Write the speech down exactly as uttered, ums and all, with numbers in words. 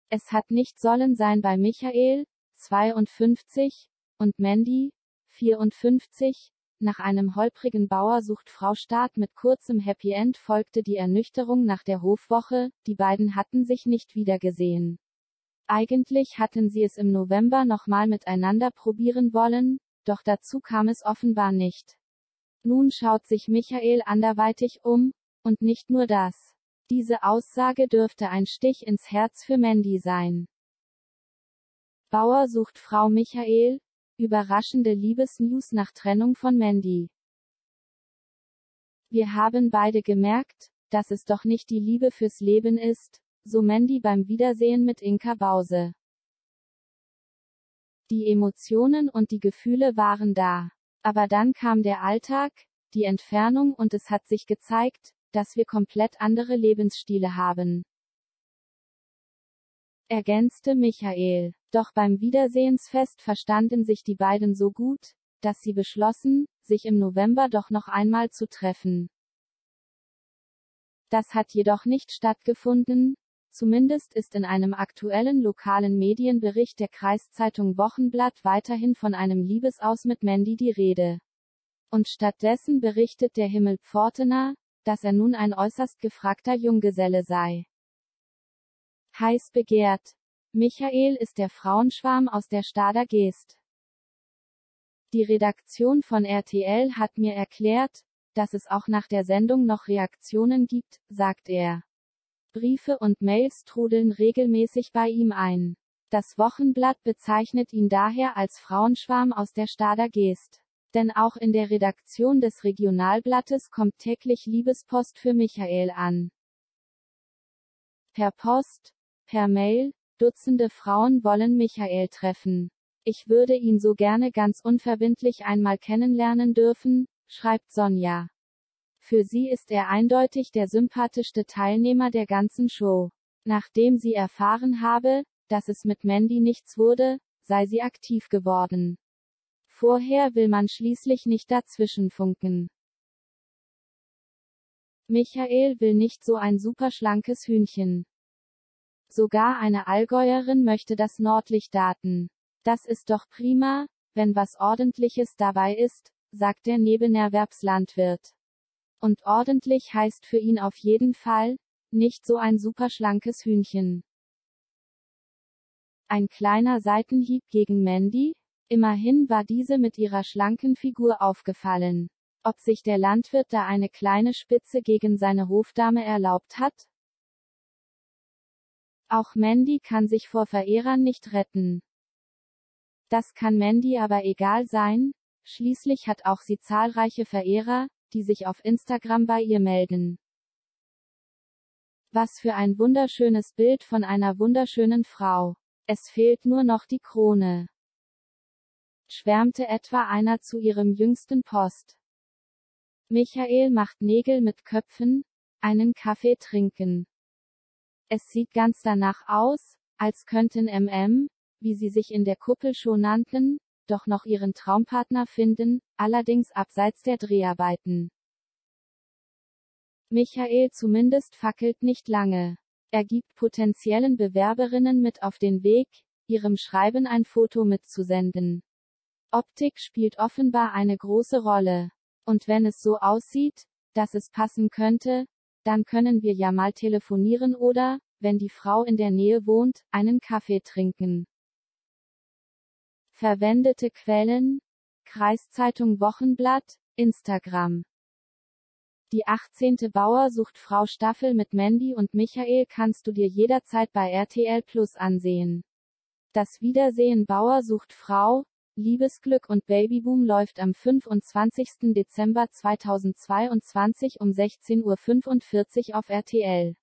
Es hat nicht sollen sein bei Michael, zweiundfünfzig, und Mandy, vierundfünfzig. Nach einem holprigen Bauer sucht Frau Start mit kurzem Happy End folgte die Ernüchterung nach der Hofwoche, die beiden hatten sich nicht wiedergesehen. Eigentlich hatten sie es im November nochmal miteinander probieren wollen, doch dazu kam es offenbar nicht. Nun schaut sich Michael anderweitig um, und nicht nur das. Diese Aussage dürfte ein Stich ins Herz für Mandy sein. Bauer sucht Frau Michael, überraschende Liebesnews nach Trennung von Mandy. Wir haben beide gemerkt, dass es doch nicht die Liebe fürs Leben ist, so Mandy beim Wiedersehen mit Inka Bause. Die Emotionen und die Gefühle waren da. Aber dann kam der Alltag, die Entfernung und es hat sich gezeigt, dass wir komplett andere Lebensstile haben. Ergänzte Michael. Doch beim Wiedersehensfest verstanden sich die beiden so gut, dass sie beschlossen, sich im November doch noch einmal zu treffen. Das hat jedoch nicht stattgefunden, zumindest ist in einem aktuellen lokalen Medienbericht der Kreiszeitung Wochenblatt weiterhin von einem Liebesaus mit Mandy die Rede. Und stattdessen berichtet der Himmelpfortener, dass er nun ein äußerst gefragter Junggeselle sei. Heiß begehrt. Michael ist der Frauenschwarm aus der Stader Geest. Die Redaktion von R T L hat mir erklärt, dass es auch nach der Sendung noch Reaktionen gibt, sagt er. Briefe und Mails trudeln regelmäßig bei ihm ein. Das Wochenblatt bezeichnet ihn daher als Frauenschwarm aus der Stader Geest. Denn auch in der Redaktion des Regionalblattes kommt täglich Liebespost für Michael an. Per Post, per Mail, Dutzende Frauen wollen Michael treffen. Ich würde ihn so gerne ganz unverbindlich einmal kennenlernen dürfen, schreibt Sonja. Für sie ist er eindeutig der sympathischste Teilnehmer der ganzen Show. Nachdem sie erfahren habe, dass es mit Mandy nichts wurde, sei sie aktiv geworden. Vorher will man schließlich nicht dazwischenfunken. Michael will nicht so ein superschlankes Hühnchen. Sogar eine Allgäuerin möchte das Nordlicht daten. Das ist doch prima, wenn was Ordentliches dabei ist, sagt der Nebenerwerbslandwirt. Und ordentlich heißt für ihn auf jeden Fall, nicht so ein superschlankes Hühnchen. Ein kleiner Seitenhieb gegen Mandy? Immerhin war diese mit ihrer schlanken Figur aufgefallen. Ob sich der Landwirt da eine kleine Spitze gegen seine Hofdame erlaubt hat? Auch Mandy kann sich vor Verehrern nicht retten. Das kann Mandy aber egal sein, schließlich hat auch sie zahlreiche Verehrer, die sich auf Instagram bei ihr melden. Was für ein wunderschönes Bild von einer wunderschönen Frau. Es fehlt nur noch die Krone. Schwärmte etwa einer zu ihrem jüngsten Post. Michael macht Nägel mit Köpfen, einen Kaffee trinken. Es sieht ganz danach aus, als könnten M M, wie sie sich in der Kuppelshow nannten, doch noch ihren Traumpartner finden, allerdings abseits der Dreharbeiten. Michael zumindest fackelt nicht lange. Er gibt potenziellen Bewerberinnen mit auf den Weg, ihrem Schreiben ein Foto mitzusenden. Optik spielt offenbar eine große Rolle. Und wenn es so aussieht, dass es passen könnte, dann können wir ja mal telefonieren oder, wenn die Frau in der Nähe wohnt, einen Kaffee trinken. Verwendete Quellen: Kreiszeitung Wochenblatt, Instagram. Die achtzehnte Bauer sucht Frau Staffel mit Mandy und Michael kannst du dir jederzeit bei R T L Plus ansehen. Das Wiedersehen Bauer sucht Frau, Liebesglück und Babyboom läuft am fünfundzwanzigsten Dezember zweitausendzweiundzwanzig um sechzehn Uhr fünfundvierzig auf R T L.